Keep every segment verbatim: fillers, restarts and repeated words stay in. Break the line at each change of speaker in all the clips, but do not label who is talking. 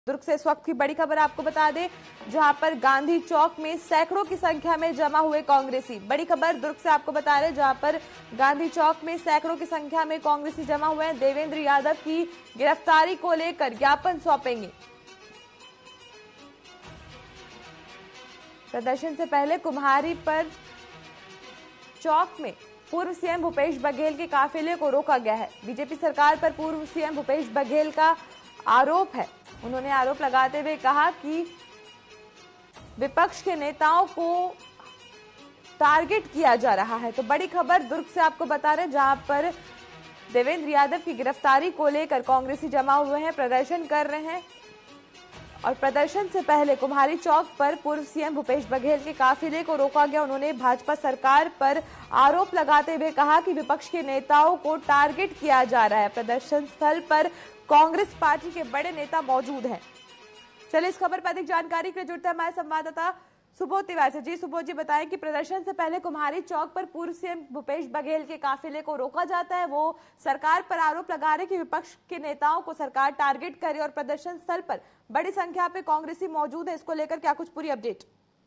दुर्ग से इस वक्त की बड़ी खबर आपको बता दें, जहां पर गांधी चौक में सैकड़ों की संख्या में जमा हुए कांग्रेसी। बड़ी खबर दुर्ग से आपको बता रहे, जहां पर गांधी चौक में सैकड़ों की संख्या में कांग्रेसी जमा हुए हैं। देवेंद्र यादव की गिरफ्तारी को लेकर ज्ञापन सौंपेंगे। प्रदर्शन से पहले कुम्हारी पर चौक में पूर्व सीएम भूपेश बघेल के काफिले को रोका गया है। बीजेपी सरकार पर पूर्व सीएम भूपेश बघेल का आरोप है। उन्होंने आरोप लगाते हुए कहा कि विपक्ष के नेताओं को टारगेट किया जा रहा है। तो बड़ी खबर दुर्ग से आपको बता रहे, जहां पर देवेंद्र यादव की गिरफ्तारी को लेकर कांग्रेसी जमा हुए हैं, प्रदर्शन कर रहे हैं। और प्रदर्शन से पहले कुम्हारी चौक पर पूर्व सीएम भूपेश बघेल के काफिले को रोका गया। उन्होंने भाजपा सरकार पर आरोप लगाते हुए कहा कि विपक्ष के नेताओं को टारगेट किया जा रहा है। प्रदर्शन स्थल पर कांग्रेस पार्टी के बड़े नेता मौजूद हैं। चलिए इस खबर पर अधिक जानकारी के लिए जुड़ते हैं हमारे संवाददाता सुबोध तिवारी से। जी सुबोध जी, बताएं कि प्रदर्शन से पहले कुम्हारी चौक पर पूर्व सीएम भूपेश बघेल के काफिले को रोका जाता है। वो सरकार पर आरोप लगा रहे कि विपक्ष के नेताओं को सरकार टारगेट करे और प्रदर्शन स्थल पर बड़ी संख्या पे कांग्रेसी मौजूद है। इसको लेकर क्या कुछ पूरी अपडेट?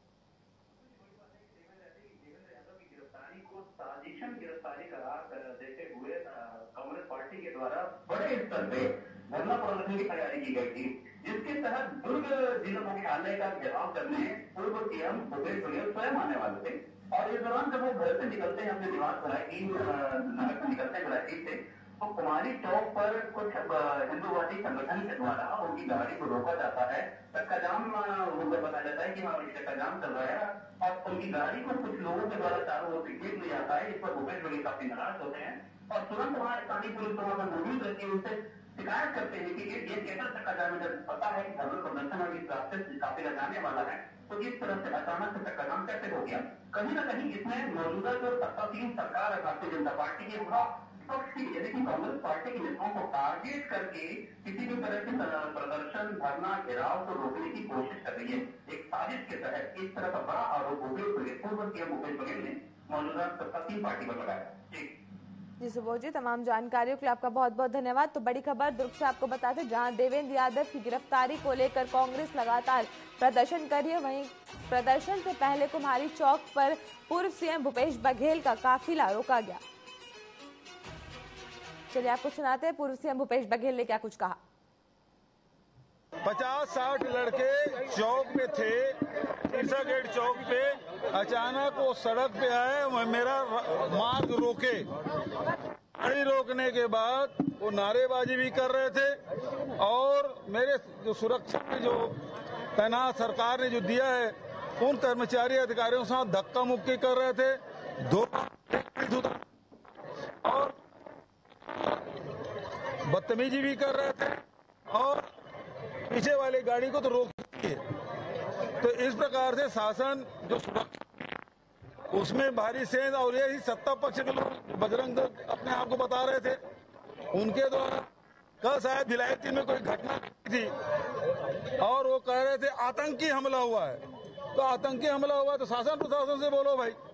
गिरफ्तारी करार देते हुए कांग्रेस पार्टी के द्वारा बड़े स्तर पे धरना प्रदर्शन की तैयारी की गई थी, जिसके तहत दुर्ग जिला मुख्यालय का घेराव करने पूर्व सीएम भूपेश बघेल स्वयं आने वाले थे। और इस दौरान जब वो घर से निकलते हैं, अपने निवास वैरायटी नगर से निकलते हैं वैरायटी से, तो कुम्हारी चौक पर कुछ हिंदूवादी संगठन के द्वारा उनकी गाड़ी को रोका जाता है। चक्का जाम उनको बताया जाता है कि हाँ चक्का जाम चल रहा है, और उनकी गाड़ी को कुछ लोगों के द्वारा चारों ओर से घेर लिया जाता है। इस पर भूपेश बघेल काफी नाराज होते हैं और तुरंत वहां स्थानीय पुलिस वहां पर मौजूद रहती है, उनसे शिकायत करते हैं कि ये कैसा चक्का जाम है, जब पता है कि धर्म प्रदर्शन और इस रास्ते से काफिला जाने वाला है, तो इस तरह से अचानक से चक्का जाम कैसे हो गया। कहीं ना कहीं इसमें मौजूदा जो सत्तासीन सरकार है भारतीय जनता पार्टी की, वह यानी कि कांग्रेस पार्टी के नेताओं को टारगेट करके किसी भी तरह के प्रदर्शन, धरना, घेराव को रोकने की कोशिश कर रही है। एक साजिश के तहत इस तरह का बड़ा आरोप भूपेश बघेल, पूर्व सीएम भूपेश बघेल ने मौजूदा सत्तासीन पार्टी पर लगाया।
जी सुबोध जी, तमाम जानकारियों के लिए आपका बहुत बहुत धन्यवाद। तो बड़ी खबर दुर्ग से आपको बताते हैं, जहां देवेंद्र यादव की गिरफ्तारी को लेकर कांग्रेस लगातार प्रदर्शन कर रही है, वहीं प्रदर्शन से पहले कुम्हारी चौक पर पूर्व सीएम भूपेश बघेल का काफिला रोका गया। चलिए आपको सुनाते हैं पूर्व सीएम भूपेश बघेल ने क्या कुछ कहा।
पचास साठ लड़के चौक में थे, ईसा गेट चौक पे। अचानक वो सड़क पे आए, मेरा मार्ग रोके। गाड़ी रोकने के बाद वो नारेबाजी भी कर रहे थे और मेरे जो सुरक्षा में जो तैनात सरकार ने जो दिया है, उन कर्मचारी अधिकारियों के साथ धक्का मुक्की कर रहे थे, दो और बदतमीजी भी कर रहे थे और पीछे वाली गाड़ी को तो रोक दिए। तो इस प्रकार से शासन जो सुरक्षा, उसमें भारी सेंध और यही सत्ता पक्ष के लोग बजरंग दल अपने आप को बता रहे थे, उनके द्वारा कल शायद भिलायती में कोई घटना थी और वो कह रहे थे आतंकी हमला हुआ है। तो आतंकी हमला हुआ तो शासन प्रशासन से बोलो भाई।